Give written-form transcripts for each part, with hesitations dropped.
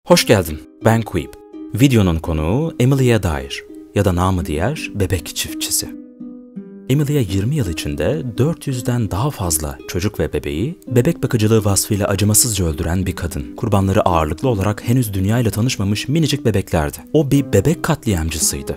Hoş geldin, ben Quip. Videonun konuğu Emilia Dyer ya da namı diğer bebek çiftçisi. Emilia 20 yıl içinde 400'den daha fazla çocuk ve bebeği bebek bakıcılığı vasfıyla acımasızca öldüren bir kadın. Kurbanları ağırlıklı olarak henüz dünyayla tanışmamış minicik bebeklerdi. O bir bebek katliamcısıydı.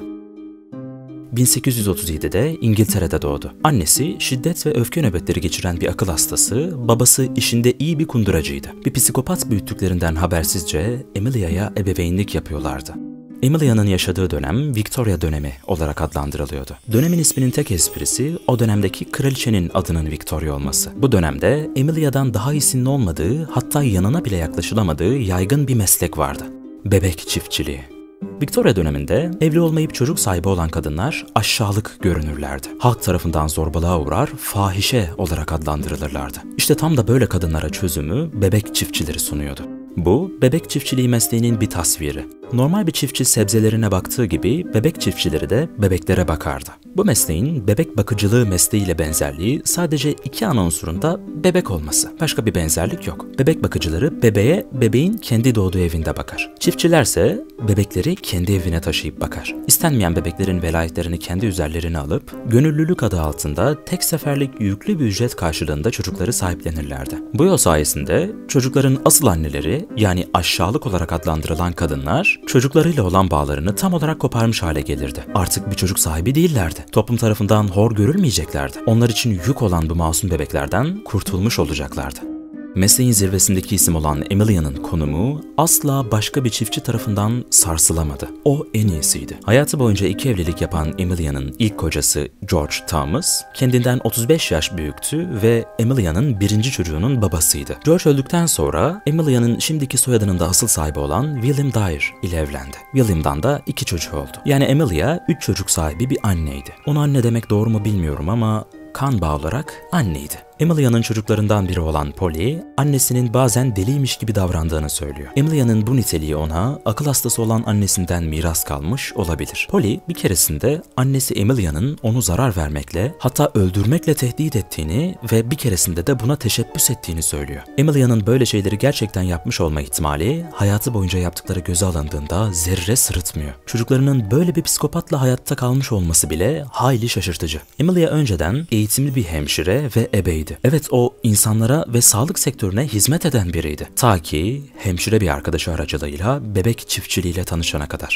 1837'de İngiltere'de doğdu. Annesi şiddet ve öfke nöbetleri geçiren bir akıl hastası, babası işinde iyi bir kunduracıydı. Bir psikopat büyüttüklerinden habersizce Emilia'ya ebeveynlik yapıyorlardı. Emilia'nın yaşadığı dönem Victoria dönemi olarak adlandırılıyordu. Dönemin isminin tek esprisi o dönemdeki kraliçenin adının Victoria olması. Bu dönemde Emilia'dan daha iyisinin olmadığı, hatta yanına bile yaklaşılamadığı yaygın bir meslek vardı. Bebek çiftçiliği. Victoria döneminde evli olmayıp çocuk sahibi olan kadınlar aşağılık görünürlerdi. Halk tarafından zorbalığa uğrar, fahişe olarak adlandırılırlardı. İşte tam da böyle kadınlara çözümü bebek çiftçileri sunuyordu. Bu, bebek çiftçiliği mesleğinin bir tasviri. Normal bir çiftçi sebzelerine baktığı gibi bebek çiftçileri de bebeklere bakardı. Bu mesleğin bebek bakıcılığı mesleğiyle benzerliği sadece iki ana unsurunda bebek olması. Başka bir benzerlik yok. Bebek bakıcıları bebeğe bebeğin kendi doğduğu evinde bakar. Çiftçilerse bebekleri kendi evine taşıyıp bakar. İstenmeyen bebeklerin velayetlerini kendi üzerlerine alıp gönüllülük adı altında tek seferlik yüklü bir ücret karşılığında çocukları sahiplenirlerdi. Bu yol sayesinde çocukların asıl anneleri, yani aşağılık olarak adlandırılan kadınlar, çocuklarıyla olan bağlarını tam olarak koparmış hale gelirdi. Artık bir çocuk sahibi değillerdi. Toplum tarafından hor görülmeyeceklerdi. Onlar için yük olan bu masum bebeklerden kurtulmuş olacaklardı. Mesleğin zirvesindeki isim olan Emilia'nın konumu asla başka bir çiftçi tarafından sarsılamadı. O en iyisiydi. Hayatı boyunca 2 evlilik yapan Emilia'nın ilk kocası George Thomas, kendinden 35 yaş büyüktü ve Emilia'nın 1. çocuğunun babasıydı. George öldükten sonra Emilia'nın şimdiki soyadının da asıl sahibi olan William Dyer ile evlendi. William'dan da 2 çocuğu oldu. Yani Emilia 3 çocuk sahibi bir anneydi. Ona anne demek doğru mu bilmiyorum ama kan bağı olarak anneydi. Emilia'nın çocuklarından biri olan Polly, annesinin bazen deliymiş gibi davrandığını söylüyor. Emilia'nın bu niteliği ona akıl hastası olan annesinden miras kalmış olabilir. Polly bir keresinde annesi Emilia'nın onu zarar vermekle, hatta öldürmekle tehdit ettiğini ve bir keresinde de buna teşebbüs ettiğini söylüyor. Emilia'nın böyle şeyleri gerçekten yapmış olma ihtimali hayatı boyunca yaptıkları göze alındığında zerre sırıtmıyor. Çocuklarının böyle bir psikopatla hayatta kalmış olması bile hayli şaşırtıcı. Emilia önceden eğitimli bir hemşire ve ebeydi. Evet, o insanlara ve sağlık sektörüne hizmet eden biriydi. Ta ki hemşire bir arkadaşı aracılığıyla bebek çiftçiliğiyle tanışana kadar.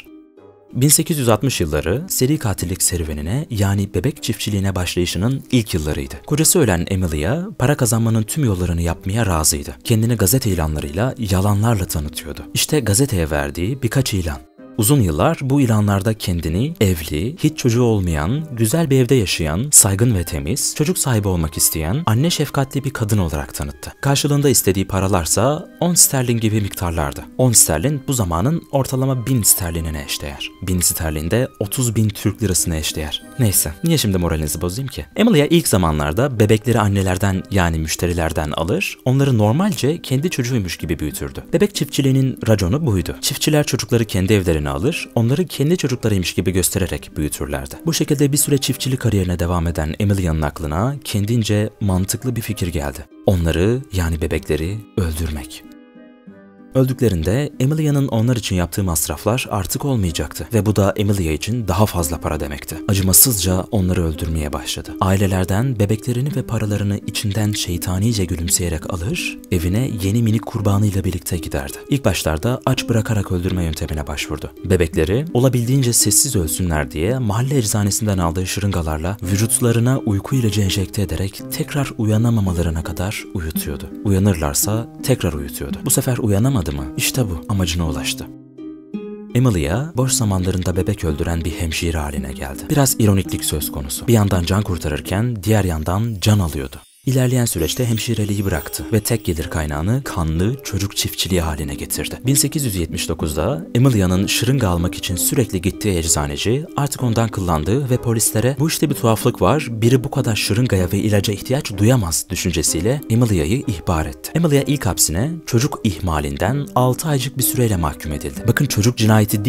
1860 yılları seri katillik serüvenine, yani bebek çiftçiliğine başlayışının ilk yıllarıydı. Kocası ölen Emilia para kazanmanın tüm yollarını yapmaya razıydı. Kendini gazete ilanlarıyla, yalanlarla tanıtıyordu. İşte gazeteye verdiği birkaç ilan. Uzun yıllar bu ilanlarda kendini evli, hiç çocuğu olmayan, güzel bir evde yaşayan, saygın ve temiz, çocuk sahibi olmak isteyen, anne şefkatli bir kadın olarak tanıttı. Karşılığında istediği paralarsa 10 sterlin gibi miktarlardı. 10 sterlin bu zamanın ortalama 1000 sterlinine eşdeğer. 1000 sterlin de 30.000 Türk lirasına eşdeğer. Neyse, niye şimdi moralinizi bozayım ki? Emilia ilk zamanlarda bebekleri annelerden, yani müşterilerden alır, onları normalce kendi çocuğuymuş gibi büyütürdü. Bebek çiftçiliğinin raconu buydu. Çiftçiler çocukları kendi evlerine alır, onları kendi çocuklarıymış gibi göstererek büyütürlerdi. Bu şekilde bir süre çiftçilik kariyerine devam eden Emilia'nın aklına kendince mantıklı bir fikir geldi. Onları, yani bebekleri öldürmek. Öldüklerinde Emilia'nın onlar için yaptığı masraflar artık olmayacaktı ve bu da Emilia için daha fazla para demekti. Acımasızca onları öldürmeye başladı. Ailelerden bebeklerini ve paralarını içinden şeytanice gülümseyerek alır, evine yeni minik kurbanıyla birlikte giderdi. İlk başlarda aç bırakarak öldürme yöntemine başvurdu. Bebekleri olabildiğince sessiz ölsünler diye mahalle eczanesinden aldığı şırıngalarla vücutlarına uyku ilacı enjekte ederek tekrar uyanamamalarına kadar uyutuyordu. Uyanırlarsa tekrar uyutuyordu. Bu sefer uyanamadı mı? İşte bu, amacına ulaştı. Emilia, boş zamanlarında bebek öldüren bir hemşire haline geldi. Biraz ironiklik söz konusu. Bir yandan can kurtarırken diğer yandan can alıyordu. İlerleyen süreçte hemşireliği bıraktı ve tek gelir kaynağını kanlı çocuk çiftçiliği haline getirdi. 1879'da Emilia'nın şırınga almak için sürekli gittiği eczaneci artık ondan kıllandı ve polislere "Bu işte bir tuhaflık var, biri bu kadar şırıngaya ve ilaca ihtiyaç duyamaz" düşüncesiyle Emilia'yı ihbar etti. Emilia ilk hapsine çocuk ihmalinden 6 aycık bir süreyle mahkum edildi. Bakın, çocuk cinayeti değil,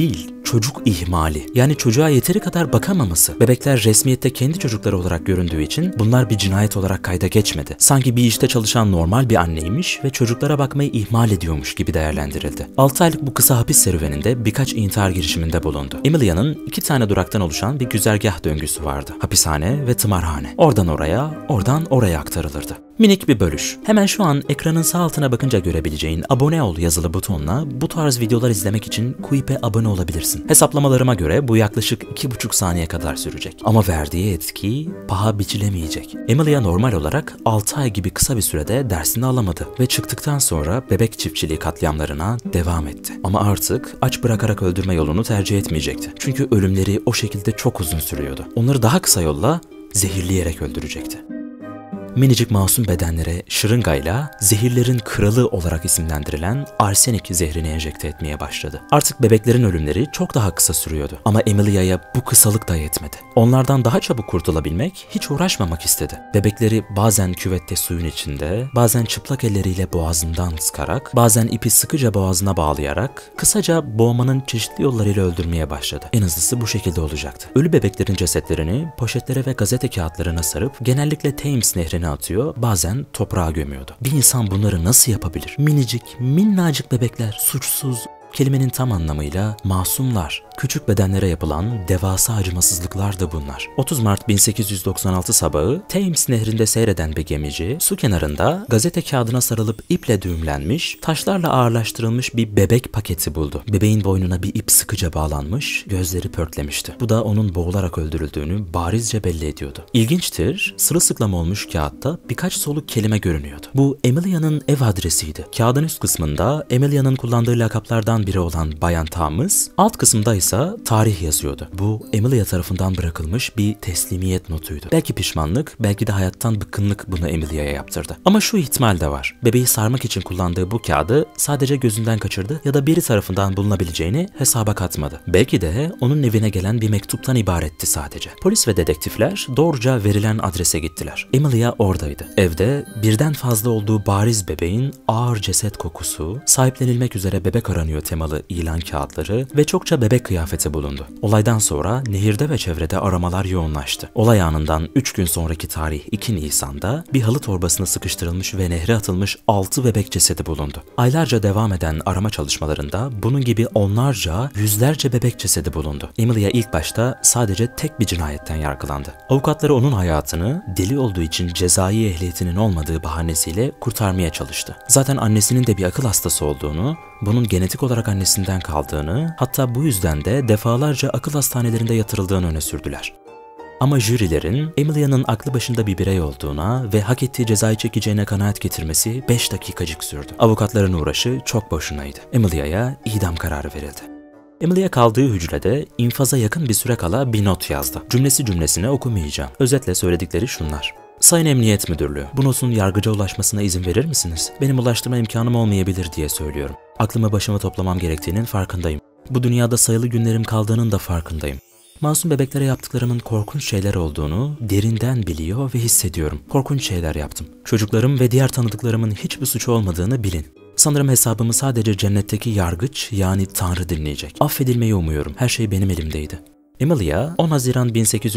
çocuk ihmali. Yani çocuğa yeteri kadar bakamaması. Bebekler resmiyette kendi çocukları olarak göründüğü için bunlar bir cinayet olarak kayda geçmedi. Sanki bir işte çalışan normal bir anneymiş ve çocuklara bakmayı ihmal ediyormuş gibi değerlendirildi. 6 aylık bu kısa hapis serüveninde birkaç intihar girişiminde bulundu. Emilia'nın 2 tane duraktan oluşan bir güzergah döngüsü vardı. Hapishane ve tımarhane. Oradan oraya, oradan oraya aktarılırdı. Minik bir bölüş. Hemen şu an ekranın sağ altına bakınca görebileceğin abone ol yazılı butonla bu tarz videolar izlemek için Kuip'e abone olabilirsin. Hesaplamalarıma göre bu yaklaşık 2,5 saniye kadar sürecek. Ama verdiği etki paha biçilemeyecek. Emilia normal olarak 6 ay gibi kısa bir sürede dersini alamadı ve çıktıktan sonra bebek çiftçiliği katliamlarına devam etti. Ama artık aç bırakarak öldürme yolunu tercih etmeyecekti. Çünkü ölümleri o şekilde çok uzun sürüyordu. Onları daha kısa yolla zehirleyerek öldürecekti. Minicik masum bedenlere şırıngayla zehirlerin kralı olarak isimlendirilen arsenik zehrini enjekte etmeye başladı. Artık bebeklerin ölümleri çok daha kısa sürüyordu. Ama Emilia'ya bu kısalık da yetmedi. Onlardan daha çabuk kurtulabilmek, hiç uğraşmamak istedi. Bebekleri bazen küvette suyun içinde, bazen çıplak elleriyle boğazından sıkarak, bazen ipi sıkıca boğazına bağlayarak, kısaca boğmanın çeşitli yollarıyla öldürmeye başladı. En hızlısı bu şekilde olacaktı. Ölü bebeklerin cesetlerini poşetlere ve gazete kağıtlarına sarıp genellikle Thames Nehri'ne atıyor, bazen toprağa gömüyordu. Bir insan bunları nasıl yapabilir? Minicik, minnacık bebekler, suçsuz, kelimenin tam anlamıyla masumlar. Küçük bedenlere yapılan devasa acımasızlıklar da bunlar. 30 Mart 1896 sabahı Thames Nehri'nde seyreden bir gemici su kenarında gazete kağıdına sarılıp iple düğümlenmiş, taşlarla ağırlaştırılmış bir bebek paketi buldu. Bebeğin boynuna bir ip sıkıca bağlanmış, gözleri pörtlemişti. Bu da onun boğularak öldürüldüğünü barizce belli ediyordu. İlginçtir, sırılsıklam olmuş kağıtta birkaç soluk kelime görünüyordu. Bu Emilia'nın ev adresiydi. Kağıdın üst kısmında Emilia'nın kullandığı lakaplardan biri olan Bayan Thomas, alt kısımda ise tarih yazıyordu. Bu Emilia tarafından bırakılmış bir teslimiyet notuydu. Belki pişmanlık, belki de hayattan bıkkınlık bunu Emilia'ya yaptırdı. Ama şu ihtimal de var. Bebeği sarmak için kullandığı bu kağıdı sadece gözünden kaçırdı ya da biri tarafından bulunabileceğini hesaba katmadı. Belki de onun evine gelen bir mektuptan ibaretti sadece. Polis ve dedektifler doğruca verilen adrese gittiler. Emilia oradaydı. Evde birden fazla olduğu bariz bebeğin ağır ceset kokusu, sahiplenilmek üzere bebek aranıyor temalı ilan kağıtları ve çokça bebek kıyafeti bulundu. Olaydan sonra nehirde ve çevrede aramalar yoğunlaştı. Olay anından 3 gün sonraki tarih 2 Nisan'da bir halı torbasına sıkıştırılmış ve nehre atılmış 6 bebek cesedi bulundu. Aylarca devam eden arama çalışmalarında bunun gibi onlarca, yüzlerce bebek cesedi bulundu. Emilia ilk başta sadece tek bir cinayetten yargılandı. Avukatları onun hayatını deli olduğu için cezai ehliyetinin olmadığı bahanesiyle kurtarmaya çalıştı. Zaten annesinin de bir akıl hastası olduğunu, bunun genetik olarak annesinden kaldığını, hatta bu yüzden de defalarca akıl hastanelerinde yatırıldığını öne sürdüler. Ama jürilerin Emilia'nın aklı başında bir birey olduğuna ve hak ettiği cezayı çekeceğine kanaat getirmesi 5 dakikacık sürdü. Avukatların uğraşı çok boşunaydı. Emilia'ya idam kararı verildi. Emilia kaldığı hücrede infaza yakın bir süre kala bir not yazdı. Cümlesi cümlesine okumayacağım. Özetle söyledikleri şunlar. Sayın Emniyet Müdürlüğü, bu notun yargıca ulaşmasına izin verir misiniz? Benim ulaştırma imkanım olmayabilir diye söylüyorum. Aklımı başıma toplamam gerektiğinin farkındayım. Bu dünyada sayılı günlerim kaldığının da farkındayım. Masum bebeklere yaptıklarımın korkunç şeyler olduğunu derinden biliyor ve hissediyorum. Korkunç şeyler yaptım. Çocuklarım ve diğer tanıdıklarımın hiçbir suçu olmadığını bilin. Sanırım hesabımı sadece cennetteki yargıç yani Tanrı dinleyecek. Affedilmeyi umuyorum. Her şey benim elimdeydi. Emilia 10 Haziran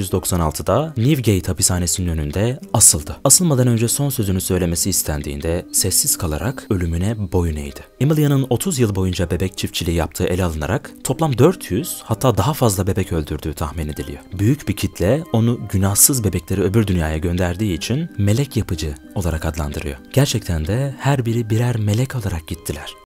1896'da Newgate hapishanesinin önünde asıldı. Asılmadan önce son sözünü söylemesi istendiğinde sessiz kalarak ölümüne boyun eğdi. Emilia'nın 30 yıl boyunca bebek çiftçiliği yaptığı ele alınarak toplam 400 hatta daha fazla bebek öldürdüğü tahmin ediliyor. Büyük bir kitle onu günahsız bebekleri öbür dünyaya gönderdiği için melek yapıcı olarak adlandırıyor. Gerçekten de her biri birer melek olarak gittiler.